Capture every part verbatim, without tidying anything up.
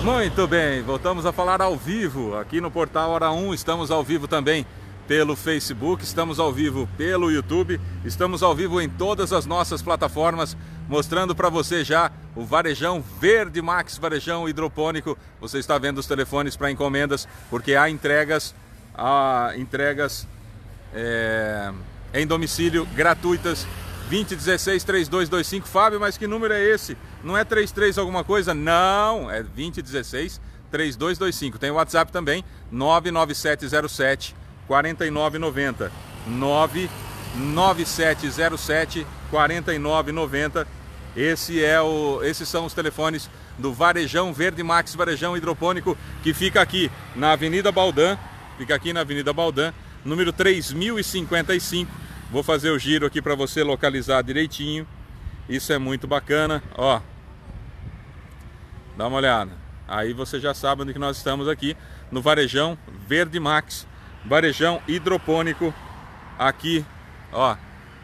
Muito bem, voltamos a falar ao vivo aqui no Portal Hora um. Estamos ao vivo também pelo Facebook, estamos ao vivo pelo YouTube, estamos ao vivo em todas as nossas plataformas, mostrando para você já o varejão Verde Max, varejão hidropônico. Você está vendo os telefones para encomendas, porque há entregas, há entregas é, em domicílio gratuitas. vinte e dezesseis, trinta e dois vinte e cinco. Fábio, mas que número é esse? Não é trinta e três alguma coisa? Não, é vinte e dezesseis, trinta e dois vinte e cinco. Tem o WhatsApp também, nove nove sete zero sete, quatro nove nove zero. nove nove sete zero sete, quatro nove nove zero. Esse é o, esses são os telefones do Varejão Verde Max, varejão hidropônico, que fica aqui na Avenida Baldan, fica aqui na Avenida Baldan, número três mil e cinquenta e cinco. Vou fazer o giro aqui para você localizar direitinho. Isso é muito bacana, ó. Dá uma olhada. Aí você já sabe onde que nós estamos aqui, no Varejão Verde Max, varejão hidropônico, aqui, ó,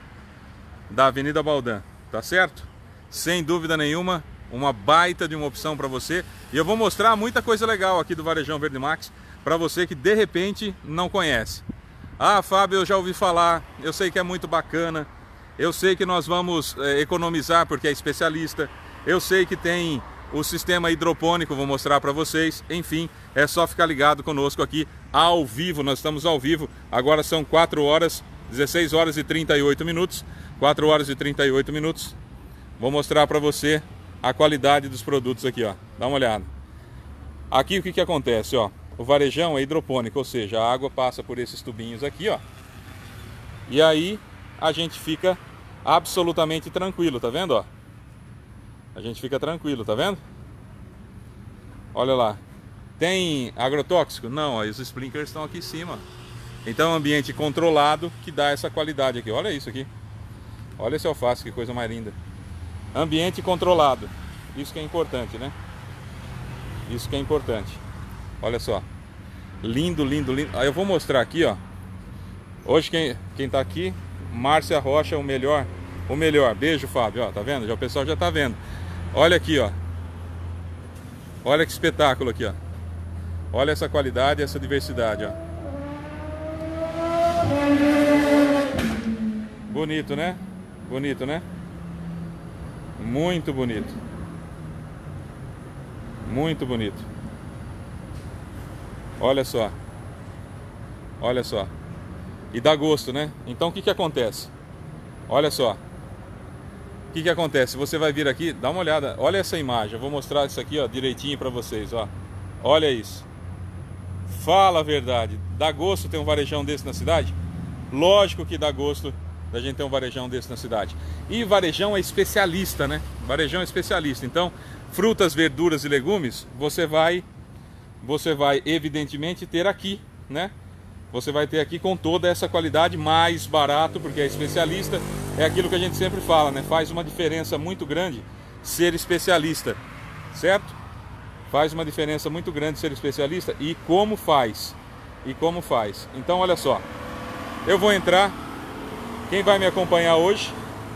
da Avenida Baldan, tá certo? Sem dúvida nenhuma, uma baita de uma opção para você. E eu vou mostrar muita coisa legal aqui do Varejão Verde Max para você que de repente não conhece. Ah, Fábio, eu já ouvi falar, eu sei que é muito bacana, eu sei que nós vamos é, economizar porque é especialista, eu sei que tem o sistema hidropônico, vou mostrar para vocês. Enfim, é só ficar ligado conosco aqui ao vivo, nós estamos ao vivo, agora são quatro horas, dezesseis horas e trinta e oito minutos, quatro horas e trinta e oito minutos, vou mostrar para você a qualidade dos produtos aqui, ó, dá uma olhada. Aqui o que que acontece, ó. O varejão é hidropônico, ou seja, a água passa por esses tubinhos aqui, ó. E aí a gente fica absolutamente tranquilo, tá vendo, ó? A gente fica tranquilo, tá vendo? Olha lá. Tem agrotóxico? Não, ó, os sprinklers estão aqui em cima. Então é um ambiente controlado que dá essa qualidade aqui. Olha isso aqui. Olha esse alface, que coisa mais linda. Ambiente controlado. Isso que é importante, né? Isso que é importante. Olha só, lindo, lindo, lindo. Aí eu vou mostrar aqui, ó. Hoje quem, quem tá aqui, Márcia Rocha, o melhor, o melhor. Beijo, Fábio, ó, tá vendo? Já, o pessoal já tá vendo. Olha aqui, ó. Olha que espetáculo aqui, ó. Olha essa qualidade, essa diversidade, ó. Bonito, né? Bonito, né? Muito bonito. Muito bonito. Olha só, olha só, e dá gosto, né? Então o que que acontece? Olha só, o que que acontece? Você vai vir aqui, dá uma olhada, olha essa imagem, eu vou mostrar isso aqui, ó, direitinho para vocês, ó. Olha isso. Fala a verdade, dá gosto ter um varejão desse na cidade? Lógico que dá gosto da gente ter um varejão desse na cidade. E varejão é especialista, né? Varejão é especialista. Então, frutas, verduras e legumes, você vai você vai evidentemente ter aqui, né? Você vai ter aqui com toda essa qualidade, mais barato, porque é especialista. É aquilo que a gente sempre fala, né? Faz uma diferença muito grande ser especialista, certo? Faz uma diferença muito grande ser especialista. E como faz? E como faz? Então, olha só. Eu vou entrar. Quem vai me acompanhar hoje?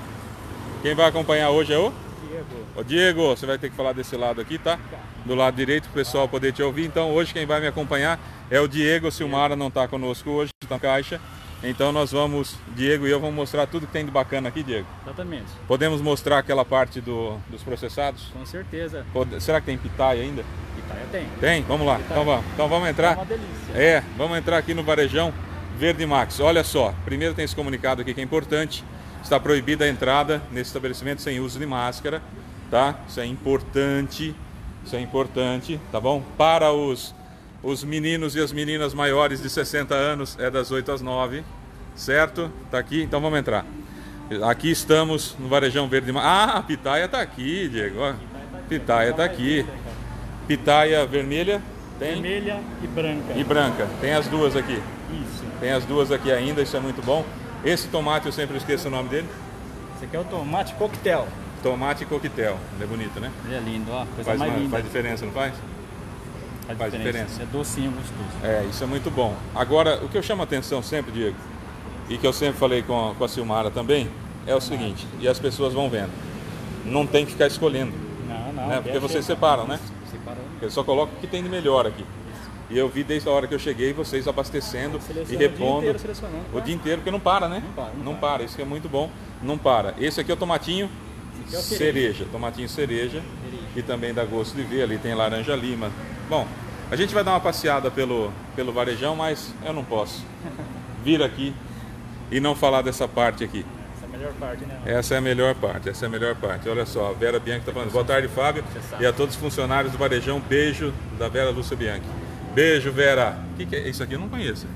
Quem vai acompanhar hoje é o? Diego. Ô Diego, você vai ter que falar desse lado aqui, tá? Do lado direito, para o pessoal poder te ouvir. Então hoje quem vai me acompanhar é o Diego. Silmara não está conosco hoje, está na caixa. Então nós vamos, Diego e eu vamos mostrar tudo que tem de bacana aqui, Diego. Exatamente. Podemos mostrar aquela parte do, dos processados? Com certeza. Pode, será que tem pitaia ainda? Pitaia tem. Tem? Vamos lá. Então vamos, então vamos entrar. É uma delícia. É, vamos entrar aqui no Varejão Verde Max. Olha só, primeiro tem esse comunicado aqui que é importante. Está proibida a entrada nesse estabelecimento sem uso de máscara, tá? Isso é importante. Isso é importante, tá bom? Para os, os meninos e as meninas maiores de sessenta anos é das oito às nove, certo? Tá aqui, então vamos entrar. Aqui estamos no Varejão Verde Max. Ah, a pitaia tá aqui, Diego. Ó. Pitaia tá aqui. Pitaia vermelha tem? Vermelha e branca. E branca. Tem as duas aqui. Isso. Tem as duas aqui ainda, isso é muito bom. Esse tomate eu sempre esqueço o nome dele. Esse aqui é o tomate coquetel. Tomate coquetel, é bonito, né? Ele é lindo, ó, coisa Faz, mais uma, linda. faz diferença, não faz? Faz, faz diferença. diferença. É docinho, gostoso. É, isso é muito bom. Agora, o que eu chamo a atenção sempre, Diego, e que eu sempre falei com a, com a Silmara também, é o seguinte, e as pessoas vão vendo, não tem que ficar escolhendo, Não, não. né? Porque vocês separam, né? Separando. Eu só coloco o que tem de melhor aqui. E eu vi desde a hora que eu cheguei vocês abastecendo e repondo. O dia inteiro selecionando. O dia inteiro, porque não para, né? Não para, não Não para. para, isso que é muito bom. Não para. Esse aqui é o tomatinho Esse aqui é o cereja. cereja. Tomatinho cereja. Cereja. E também dá gosto de ver. Ali tem laranja lima. Bom, a gente vai dar uma passeada pelo, pelo varejão, mas eu não posso vir aqui e não falar dessa parte aqui. Essa é a melhor parte, né? Essa é a melhor parte, essa é a melhor parte. Olha só, a Vera Bianchi está falando. Boa tarde, Fábio. E a todos os funcionários do varejão, beijo da Vera Lúcia Bianchi. Beijo, Vera. O que, que é isso aqui? Eu não conheço.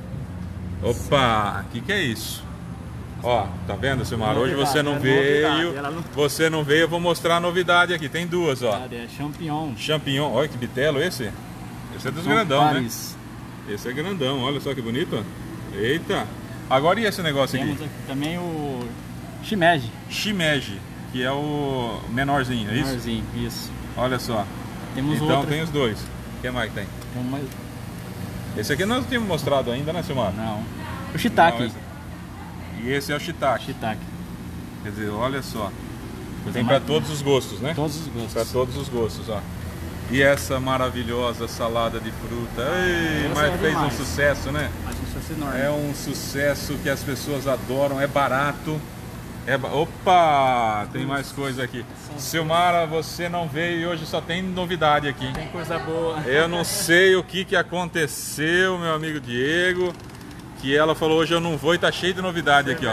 Opa, o que, que é isso? Ó, tá vendo, Silmar? Hoje você não veio. Você não veio, eu vou mostrar a novidade aqui. Tem duas, ó. É champignon. Champignon. Olha que bitelo esse. Esse é dos grandão, né? Esse é grandão. Olha só que bonito, ó. Eita. Agora e esse negócio aqui? Temos aqui também o shimeji. Shimeji, que é o menorzinho, é isso? Menorzinho, isso. Olha só. Temos então outro. tem os dois. O que mais que tem? Tem uma... Esse aqui nós não tínhamos mostrado ainda, né, Silmar? Não. O shiitake. Não, esse... E esse é o shiitake. Shiitake. Quer dizer, olha só. Coisa tem mais... para todos os gostos, né? Todos os gostos. Para todos os gostos, ó. E essa maravilhosa salada de fruta. Ei, mas é fez demais. um sucesso, né? Acho um sucesso enorme. É um sucesso que as pessoas adoram, é barato. É ba... Opa, tem mais coisa aqui. Silmara, você não veio e hoje só tem novidade aqui. Tem coisa boa. Eu não sei o que, que aconteceu, meu amigo Diego, que ela falou hoje eu não vou e tá cheio de novidade aqui, ó.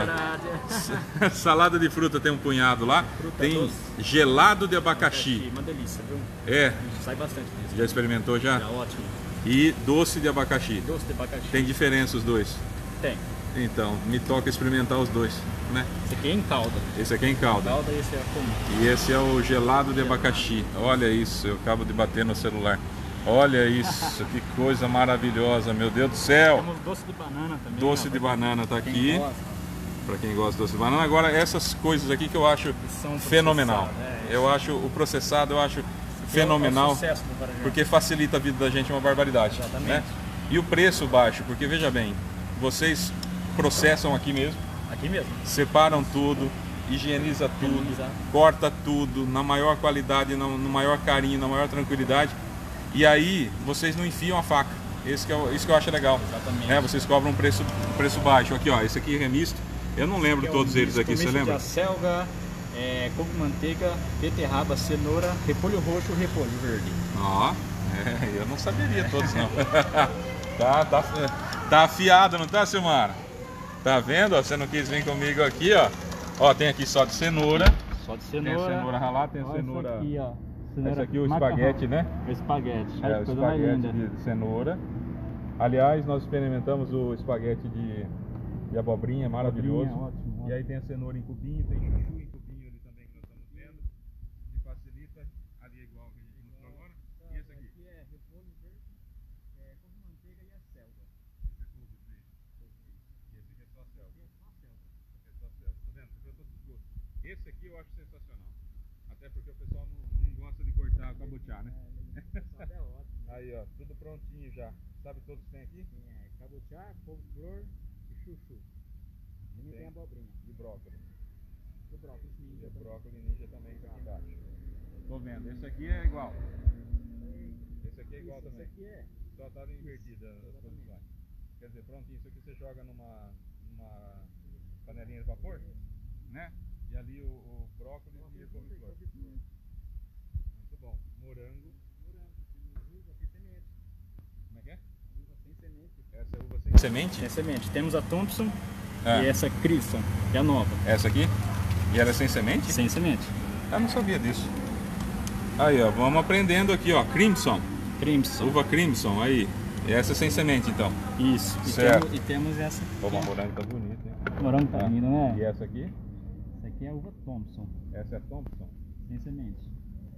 Salada de fruta tem um punhado lá. Fruta tem doce. gelado de abacaxi. Uma delícia, viu? É, Sai bastante mesmo. já experimentou já? É ótimo. E doce de abacaxi. Doce de abacaxi. Tem diferença os dois? Tem. Então, me toca experimentar os dois, né? Esse aqui é em calda. Esse aqui é em calda. Calda e esse é comum. E esse é o gelado de abacaxi. Olha isso, eu acabo de bater no celular. Olha isso, que coisa maravilhosa, meu Deus do céu. Temos doce de banana também. Doce ó, de banana tá quem aqui. gosta. Para quem gosta de doce de banana. Agora essas coisas aqui que eu acho São fenomenal. processadas, é, Eu acho o processado, eu acho é o fenomenal, sucesso do varejão. porque facilita a vida da gente uma barbaridade, Exatamente. né? E o preço baixo, porque veja bem, vocês processam aqui mesmo, Aqui mesmo. separam tudo, higieniza tudo, Higieniza. corta tudo na maior qualidade, no, no maior carinho, na maior tranquilidade. E aí vocês não enfiam a faca. Esse que é o, isso que eu acho legal. Exatamente. É, vocês cobram um preço, um preço baixo. Aqui, ó, esse aqui é remisto. Eu não lembro Aqui é todos o eles aqui, misto, você misto lembra? de acelga, é, couve manteiga, beterraba, cenoura, repolho roxo e repolho verde. Ó, é, eu não saberia todos não. tá, tá, tá afiado, não tá, Silmara? Tá vendo? Ó, você não quis vir comigo aqui, ó. Ó, tem aqui só de cenoura. Só de Tem cenoura. cenoura ralada, tem a Olha cenoura. essa aqui, ó. Esse aqui é o macarrão. espaguete, né? O espaguete. É, Ai, o que coisa mais espaguete linda. de cenoura. Aliás, nós experimentamos o espaguete de, de abobrinha, maravilhoso. Abobrinha, ótimo, ótimo. E aí tem a cenoura em cubinho, tem chuchu em cubinho ali também que nós estamos vendo. Que facilita. Ali é igual que a gente mostrou agora. E esse aqui? Aqui é repolho verde, é, couve manteiga e acelga. Esse é couve, sim. E esse aqui é só selva. Aqui é só acelga. Esse aqui é só selva. Tá vendo? Você todos os gostos. Esse aqui eu acho sensacional. Até porque o pessoal não, não gosta de cortar, cabotiar, né? É, é ótimo. Aí, ó, tudo prontinho já. Sabe todos que tem aqui? Tem é, cabotiá, couve-flor e chuchu. Também tem abobrinha. E brócolis. O brócolis ninja. E o brócolis ninja também tá aqui embaixo. Tô vendo. Esse aqui é igual. Esse aqui é igual Isso, também. esse aqui é. Só tá invertida as Exatamente. posições. Quer dizer, prontinho, isso aqui você joga numa, numa panelinha de vapor, né? E ali o, o brócolis e a couve-flor. Muito bom. Morango. Uva sem semente. Como é que é? Uva sem semente. Essa é uva sem semente? Sem semente. Temos a Thompson Ah. e essa Crisson, que é a nova. Essa aqui? E ela é sem semente? Sem semente. Eu não sabia disso. Aí, ó, vamos aprendendo aqui, ó. Crimson. Crimson. Uva Crimson, aí. E essa é sem semente, então. Isso. E Certo. temos, e temos essa. Pô, o morango tá bonito, hein? O morango tá Ah. lindo, né? E essa aqui? Essa aqui é a uva Thompson, Essa é Thompson. sem semente.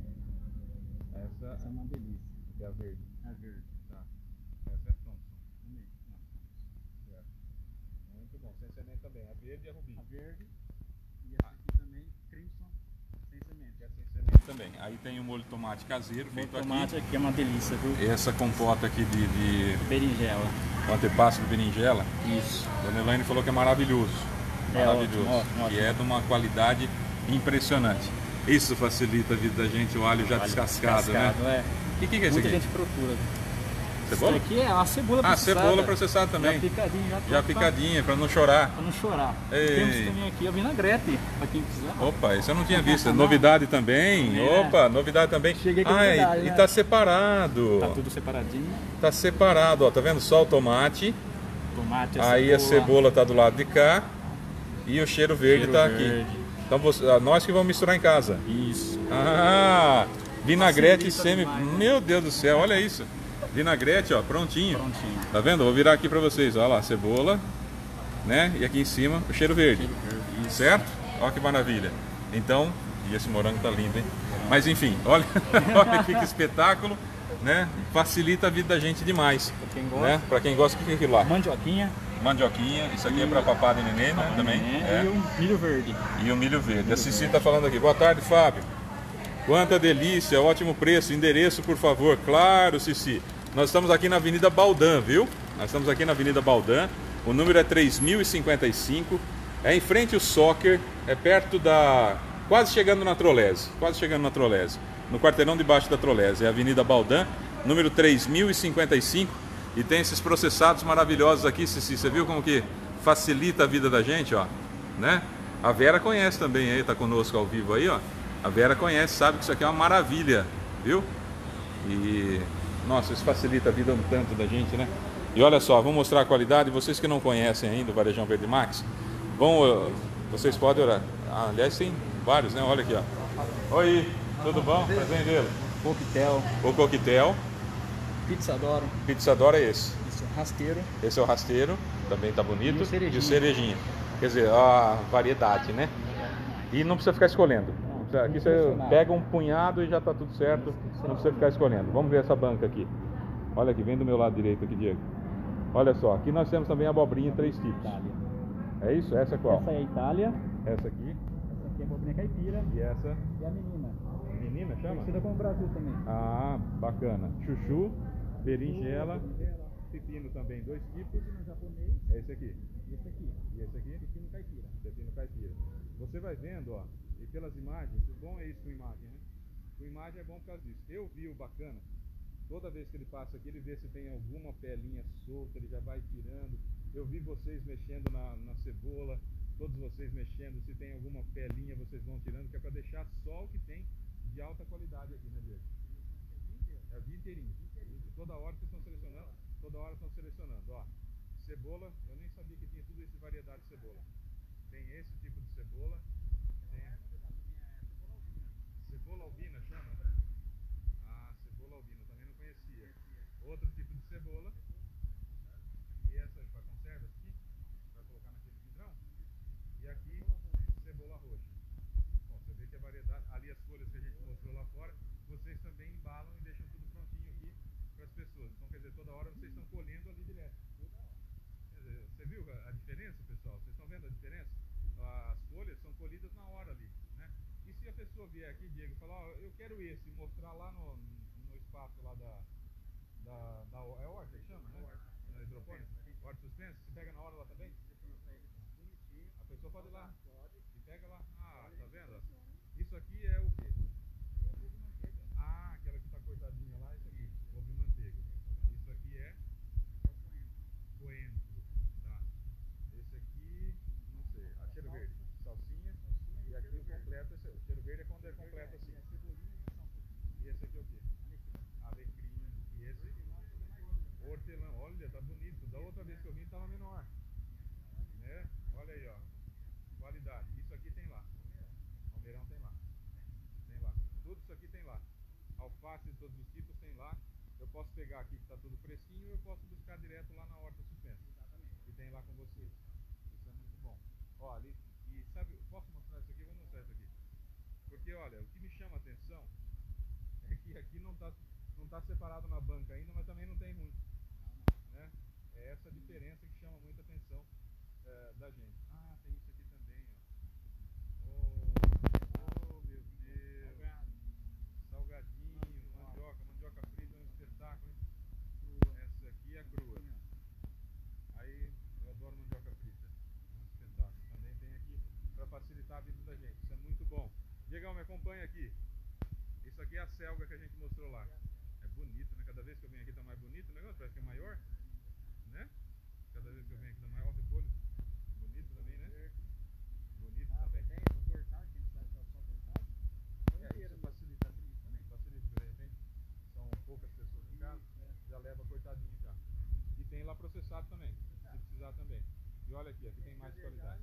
Essa Essa é uma delícia. é a verde. A verde. Tá. Essa é Thompson. Também. Certo. Muito bom. Sem semente também. A verde e a rubi. A verde. E essa aqui também, Crimson, sem semente. Que é sem semente também. Aí tem o molho de tomate caseiro O feito tomate aqui. aqui é uma delícia, viu? Essa compota aqui de, de Berinjela. o antepasto de berinjela. Isso. Dona Elaine falou que é maravilhoso. É Maravilhoso. ótimo, ótimo, E é de uma qualidade impressionante. Isso facilita a vida da gente, o alho já Alho descascado, né? descascado, é. que, que é isso Muita aqui? gente procura. Cebola? Isso aqui é uma cebola Ah, processada. cebola processada também. Já picadinha, já, Já pronto picadinha, para não chorar. Pra não chorar. Ei. Temos também aqui a vinagrete, pra quem quiser. Opa, isso eu não tinha visto. Novidade também. É. Opa, novidade também. Cheguei com ah, novidade, e, né? e tá separado. Tá tudo separadinho. Tá separado, ó. Tá vendo? Só o tomate. Tomate, a Aí cebola. a cebola tá do lado de cá. E o cheiro verde Cheiro tá verde. aqui. Então você, nós que vamos misturar em casa. Isso. Ah, vinagrete Facilita semi. demais, né? Meu Deus do céu, olha isso. Vinagrete, ó, prontinho. Prontinho. Tá vendo? Vou virar aqui pra vocês. Olha lá, cebola, né? E aqui em cima o cheiro verde. Cheiro verde. Isso. Certo? Olha que maravilha. Então, e esse morango tá lindo, hein? Mas enfim, olha, olha aqui que espetáculo, né? Facilita a vida da gente demais. Pra quem gosta. Né? Pra quem gosta, o que é aquilo lá? Mandioquinha. Mandioquinha, isso aqui é pra papada e neném, né? Também. É. É. E o milho verde. E o milho verde. A Cici tá falando aqui. Boa tarde, Fábio. Quanta delícia, ótimo preço. Endereço, por favor. Claro, Cici. Nós estamos aqui na Avenida Baldan, viu? Nós estamos aqui na Avenida Baldan. O número é três mil e cinquenta e cinco. É em frente ao Soccer. É perto da... Quase chegando na Trolese. Quase chegando na Trolese. No quarteirão debaixo da Trolese. É a Avenida Baldan, número três mil e cinquenta e cinco. E tem esses processados maravilhosos aqui, Cici. Você viu como que facilita a vida da gente, ó? Né? A Vera conhece também aí, tá conosco ao vivo aí, ó. A Vera conhece, sabe que isso aqui é uma maravilha, viu? E... Nossa, isso facilita a vida um tanto da gente, né? E olha só, vou mostrar a qualidade. Vocês que não conhecem ainda o Varejão Verde Max, vão, vocês podem orar. Ah, aliás, tem vários, né? Olha aqui, ó. Oi, tudo bom? Prazer em vê-lo. Coquetel. O coquetel. Pizzadoro. Pizzadoro é esse. Isso, rasteiro. Esse é o rasteiro, também tá bonito. E o cerejinha. E o cerejinha. Quer dizer, a variedade, né? E não precisa ficar escolhendo. Aqui você pega um punhado e já tá tudo certo. Não precisa ficar escolhendo. Vamos ver essa banca aqui. Olha aqui, vem do meu lado direito aqui, Diego. Olha só, aqui nós temos também a abobrinha em três tipos. Itália. É isso? Essa é qual? Essa é a Itália. Essa aqui. Essa aqui é a abobrinha caipira. E essa? E a menina. Menina, chama? Conhecida como Brasil também. Ah, bacana. Chuchu, berinjela, pepino também, dois tipos. Pepino japonês. É esse aqui. E esse aqui. E esse aqui? Pepino caipira. Pepino caipira. Você vai vendo, ó, e pelas imagens, o bom é isso com imagem, né? Com imagem é bom por causa disso. Eu vi o bacana, toda vez que ele passa aqui, ele vê se tem alguma pelinha solta, ele já vai tirando. Eu vi vocês mexendo na, na cebola, todos vocês mexendo, se tem alguma pelinha vocês vão tirando, que é para deixar só o que tem de alta qualidade aqui, né, Diego? É o dia inteirinho. Toda hora vocês estão selecionando, toda hora estão selecionando, ó. Cebola, eu nem sabia que tinha tudo isso de variedade de cebola. Tem esse tipo de cebola. Tem... Cebola albina chama? Ah, cebola albina, também não conhecia. Outro tipo de cebola. E essa para conserva aqui, para colocar naquele vidrão. E aqui, cebola roxa. Bom, você vê que a variedade, ali as folhas que a gente mostrou lá fora, vocês também embalam e deixam tudo prontinho aqui para as pessoas. Então, quer dizer, toda hora vocês estão colhendo ali direto. Quer dizer, você viu a diferença, pessoal? Vocês estão vendo a diferença? As folhas são colhidas na hora ali, né? E se a pessoa vier aqui, Diego, e falar, ó, eu quero esse, mostrar lá no, no espaço lá da, da, da é horta que chama, né? Na hidropônica, horta suspensa, você pega na hora lá também? A pessoa pode ir lá e pega lá. Ah, tá vendo? Isso aqui é o quê? Ah, aquela que tá cortadinha lá, isso aqui, couve manteiga. Isso aqui é coentro, tá? Esse aqui, não sei, a cheiro verde, salsinha, e aqui o completo, esse, o cheiro verde é quando é completo assim. E esse aqui é o quê? Alecrim. E esse? Hortelã. Olha, tá bonito. Da outra vez que eu vim tava menor. Né? Olha aí, ó. Qualidade. Isso aqui tem lá. Almeirão tem lá. Tem lá. Tudo isso aqui tem lá. Alface de todos os tipos tem lá. Eu posso pegar aqui que tá tudo fresquinho e eu posso buscar direto lá na horta suspensa. Que tem lá com vocês. Isso é muito bom. Ó, ali. E sabe, posso mostrar isso aqui? Vou mostrar isso aqui. Porque, olha, o que me chama a atenção é que aqui não tá, não tá separado na banca ainda, mas também não tem ruim. Né? É essa diferença que chama muita atenção é, da gente. Ah, tem isso aqui também, ó. Oh, oh meu Deus. Salgadinho, mandioca, mandioca frita é um espetáculo, hein? Essa aqui é crua. Aí, eu adoro mandioca frita. É um espetáculo. Também tem aqui para facilitar a vida da gente. Isso é muito bom. Diegão, me acompanha aqui. Isso aqui é a selga que a gente mostrou lá. É bonito, né? Cada vez que eu venho aqui tá mais bonito o negócio, parece que é maior, né? Cada vez que eu venho aqui tá maior, o repolho. Bonito também, né? Bonito Ah, também. tem essa cortar, quem precisa só cortar. É, isso facilita, facilita, de repente são poucas pessoas em casa, já leva cortadinho já. E tem lá processado também, se precisar também. E olha aqui, aqui tem mais qualidade.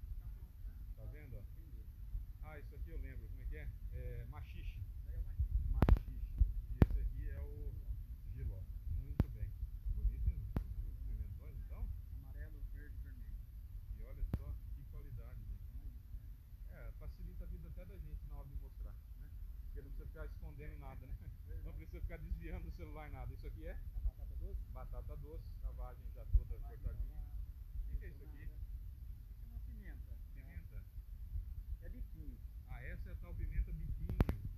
Tá vendo? Ó? Ah, isso aqui eu lembro, como é que é? É machixe. Machixe. E esse aqui é o giló. Muito bem. Bonito, hein? Os pimentões então? Amarelo, verde, vermelho. E olha só que qualidade, gente. É, facilita a vida até da gente na hora de mostrar, né? Porque não precisa ficar escondendo nada, né? Não precisa ficar desviando do celular nada. Isso aqui é? A batata doce? Batata doce, a vagem já toda cortadinha. O que é isso aqui? Isso é uma pimenta. Pimenta? É biquinho. Ah, essa é a tal pimenta biquinho.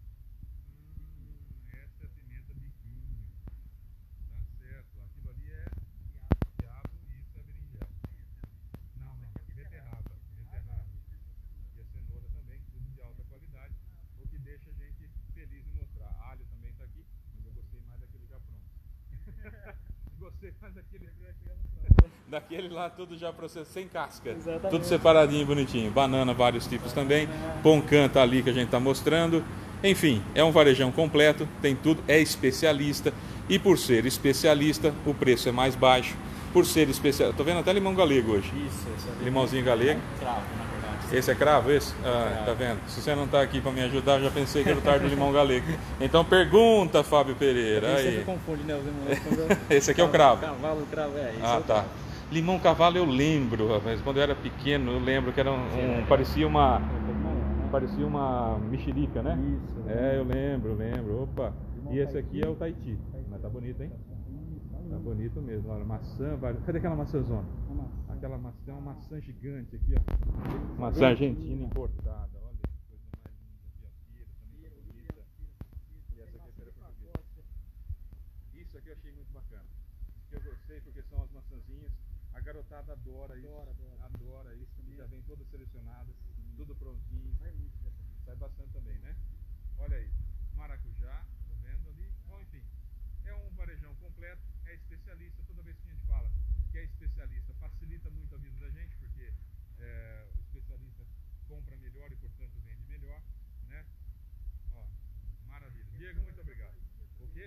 Hum, essa é a pimenta biquinho. Tá certo. Aquilo ali é quiabo e isso é berinjela. Não, não. Beterraba. Beterraba. E a cenoura também, tudo de alta qualidade. O que deixa a gente feliz em mostrar. Alho também está aqui, mas eu gostei mais daquele já pronto. Gostei mais daquele. Daquele lá tudo já processado, sem casca. Exatamente. Tudo separadinho, bonitinho. Banana, vários tipos também. Poncan tá ali que a gente tá mostrando. Enfim, é um varejão completo, tem tudo, é especialista. E por ser especialista, o preço é mais baixo. Por ser especialista, tô vendo até limão galego hoje. Isso, esse é Limãozinho galego. cravo, na verdade. Esse é cravo, esse? Ah, cravo. tá vendo? Se você não tá aqui para me ajudar, eu já pensei que era o tarde do limão galego. Então pergunta, Fábio Pereira. Você Aí. sempre confunde, né? Os limões. Esse aqui é o cravo. Cavalo, cravo, é. Esse é Ah, o tá. cravo. Limão cavalo eu lembro, rapaz. Quando eu era pequeno, eu lembro que era um, um parecia uma parecia uma mexerica, né? Isso. É, eu lembro, lembro. Opa. E esse aqui é o Tahiti. Mas tá bonito, hein? Tá bonito mesmo. Olha, maçã, várias. Cadê aquela maçãzona? Aquela maçã, tem uma maçã gigante aqui, ó. Maçã argentina importada. Olha que coisa mais linda aqui, a pera também tá bonita. E essa aqui é pera portuguesa. Isso aqui eu achei muito bacana. Eu gostei porque são as maçãzinhas. A garotada adora isso. Adora, adora. Adora isso. E já vem todas selecionadas, tudo prontinho. Sai bastante também, né? Olha aí. Maracujá, tá vendo ali? Bom, enfim. É um varejão completo, é especialista. Toda vez que a gente fala que é especialista, facilita muito a vida da gente, porque é, o especialista compra melhor e, portanto, vende melhor, né? Ó, maravilha. Diego, muito obrigado. O quê?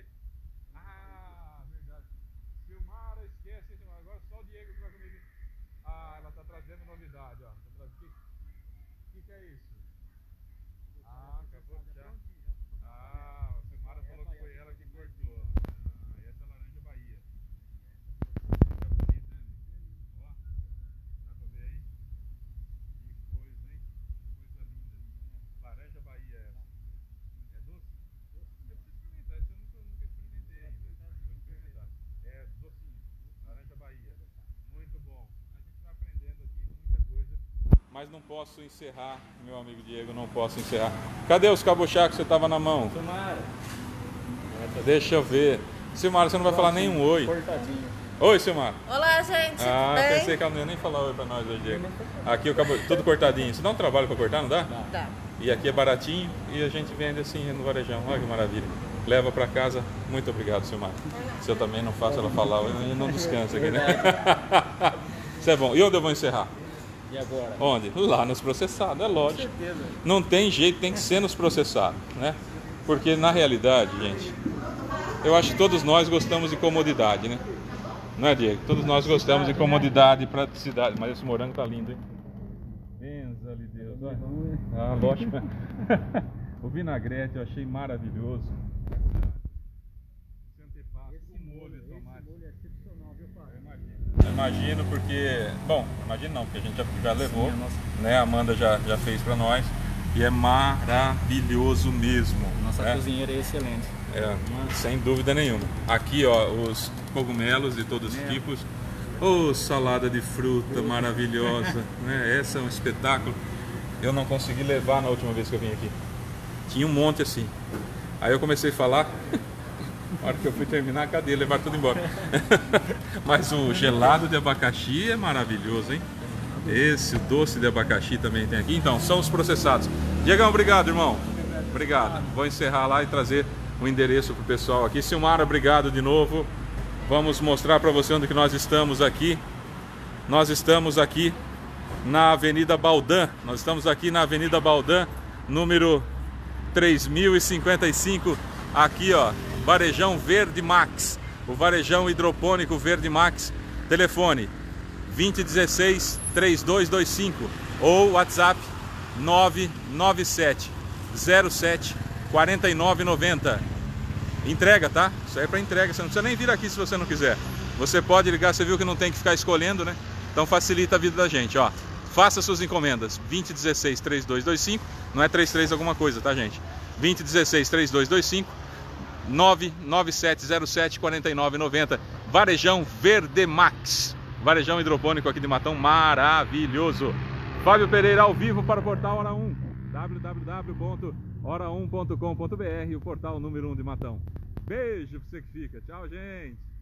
Ah, verdade. Silmara, esquece, Silmara. Agora só o Diego que vai comigo. Ah, ela tá trazendo novidade, ó. Tá trazendo... O que, que é isso? Ah, acabou de já. Ah, a Silmara falou que foi ela que cortou. Ah, e essa é a laranja Bahia. Fica bonita, né? Ó, dá pra ver aí? Que coisa, hein? Que coisa linda. Laranja Bahia essa. É doce? Eu preciso experimentar, essa eu nunca, nunca experimentei ainda. Vou experimentar. É docinho. Laranja Bahia. Muito bom. A gente vai aprendendo aqui muita coisa. Mas não posso encerrar, meu amigo Diego, não posso encerrar. Cadê os cabochá que você tava na mão? Silmara. Deixa eu ver. Silmara, você não vai falar nenhum oi. Cortadinho. Oi, Silmara. Olá, gente. Ah, tudo bem? pensei que ela não ia nem falar oi pra nós hoje, Diego. Aqui o cabo... tudo cortadinho. Você dá um trabalho pra cortar, não dá? Tá. E aqui é baratinho e a gente vende assim no varejão. Olha que maravilha. Leva pra casa. Muito obrigado, Silmara. Se eu também não faço ela falar oi, eu não descanso aqui, né? Isso é bom. E onde eu vou encerrar? E agora? Onde? Lá nos processados, é lógico. Com certeza. Não tem jeito, tem que ser nos processados, né? Porque na realidade, gente, eu acho que todos nós gostamos de comodidade, né? Não é, Diego? Todos nós gostamos de comodidade e praticidade. Mas esse morango tá lindo, hein? Benza-lhe Deus. Olha. Ah, lógico. O vinagrete eu achei maravilhoso. Esse molho, esse molho é excepcional, viu, Fábio? Eu imagino. Eu imagino porque... Bom, imagino não, porque a gente já, já levou, Sim, a nossa- né? A Amanda já, já fez pra nós. E é maravilhoso mesmo. Nossa né? cozinheira é excelente. É, sem dúvida nenhuma. Aqui, ó, os cogumelos de todos os tipos. Ô, salada de fruta maravilhosa, né? Essa é um espetáculo. Eu não consegui levar na última vez que eu vim aqui. Tinha um monte assim. Aí eu comecei a falar. Na hora que eu fui terminar, cadê? Levar tudo embora. Mas o gelado de abacaxi é maravilhoso, hein? Esse, o doce de abacaxi também tem aqui. Então, são os processados. Diegão, obrigado, irmão. Obrigado. Vou encerrar lá e trazer o endereço para o pessoal aqui. Silmara, obrigado de novo. Vamos mostrar para você onde que nós estamos aqui. Nós estamos aqui na Avenida Baldan. Nós estamos aqui na Avenida Baldan, número três mil e cinquenta e cinco. Aqui, ó, Varejão Verde Max. O Varejão Hidropônico Verde Max. Telefone vinte dezesseis, trinta e dois vinte e cinco ou WhatsApp nove nove sete zero sete quatro nove nove zero. Entrega, tá? Isso aí é para entrega, você não precisa nem vir aqui se você não quiser. Você pode ligar, você viu que não tem que ficar escolhendo, né? Então facilita a vida da gente, ó. Faça suas encomendas, vinte dezesseis, trinta e dois vinte e cinco, não é trinta e três alguma coisa, tá, gente? vinte dezesseis, trinta e dois vinte e cinco, nove nove sete zero sete quatro nove nove zero. Varejão Verde Max. Varejão hidropônico aqui de Matão, maravilhoso. Fábio Pereira ao vivo para o portal Hora um, w w w ponto hora um ponto com ponto b r, o portal número um de Matão. Beijo pra você que fica. Tchau, gente.